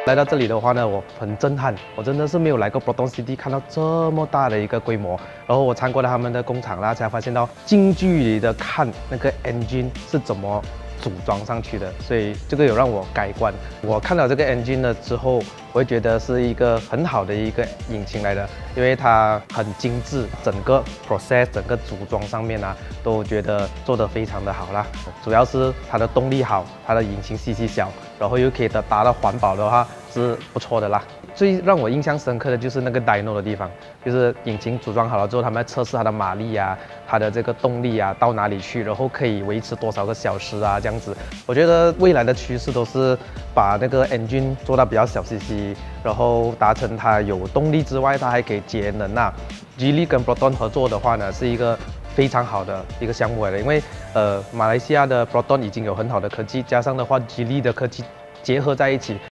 来到这里的话呢，我很震撼，我真的是没有来过 PROTON City 看到这么大的一个规模。然后我参观了他们的工厂啦，才发现到近距离的看那个 engine 是怎么组装上去的，所以这个有让我改观。我看到这个 engine 了之后，我会觉得是一个很好的一个引擎来的，因为它很精致，整个 process 整个组装上面啊，都觉得做得非常的好啦。主要是它的动力好，它的引擎 CC 小，然后又可以达到环保的话是不错的啦。最让我印象深刻的就是那个 Dyno 的地方，就是引擎组装好了之后，他们在测试它的马力啊，它的这个动力啊到哪里去，然后可以维持多少个小时啊这样子。我觉得未来的趋势都是把那个 engine 做到比较小 cc， 然后达成它有动力之外，它还可以节能啊。Geely 跟 PROTON 合作的话呢，是一个非常好的一个项目来的，因为马来西亚的 PROTON 已经有很好的科技，加上的话 Geely 的科技结合在一起。